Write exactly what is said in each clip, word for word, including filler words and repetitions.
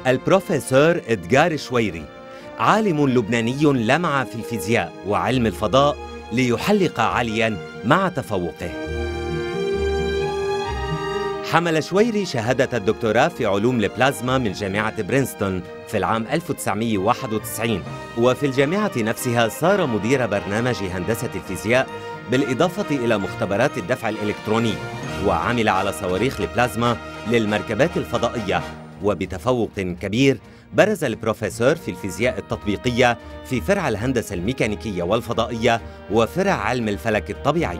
البروفيسور إدغار شويري عالم لبناني لمع في الفيزياء وعلم الفضاء ليحلق عالياً مع تفوقه. حمل شويري شهادة الدكتوراه في علوم البلازما من جامعة برينستون في العام ألف وتسعمئة وواحد وتسعين، وفي الجامعة نفسها صار مدير برنامج هندسة الفيزياء بالإضافة إلى مختبرات الدفع الإلكتروني، وعمل على صواريخ البلازما للمركبات الفضائية. وبتفوق كبير برز البروفيسور في الفيزياء التطبيقية في فرع الهندسة الميكانيكية والفضائية وفرع علم الفلك الطبيعي.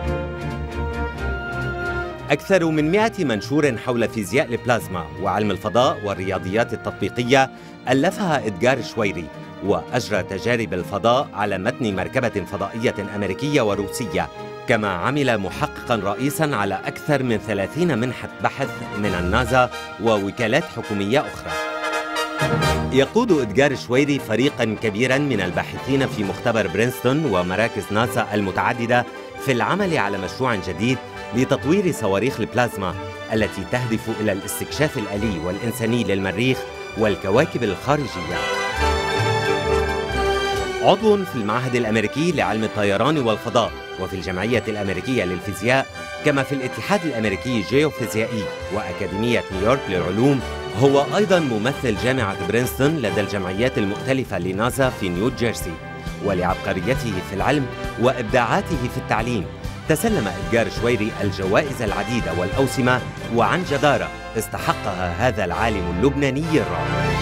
أكثر من مئة منشور حول فيزياء البلازما وعلم الفضاء والرياضيات التطبيقية ألفها إدغار شويري، وأجرى تجارب الفضاء على متن مركبة فضائية أمريكية وروسية، كما عمل محققاً رئيساً على أكثر من ثلاثين منحة بحث من النازا ووكالات حكومية أخرى. يقود إدغار شويري فريقاً كبيراً من الباحثين في مختبر برينستون ومراكز ناسا المتعددة في العمل على مشروع جديد لتطوير صواريخ البلازما التي تهدف إلى الاستكشاف الآلي والإنساني للمريخ والكواكب الخارجية. عضو في المعهد الأمريكي لعلم الطيران والفضاء وفي الجمعية الأمريكية للفيزياء، كما في الاتحاد الأمريكي الجيوفيزيائي وأكاديمية نيويورك للعلوم. هو أيضاً ممثل جامعة برينستون لدى الجمعيات المختلفة لناسا في نيو جيرسي. ولعبقريته في العلم وإبداعاته في التعليم تسلم إدغار شويري الجوائز العديدة والأوسمة، وعن جدارة استحقها هذا العالم اللبناني الرائع.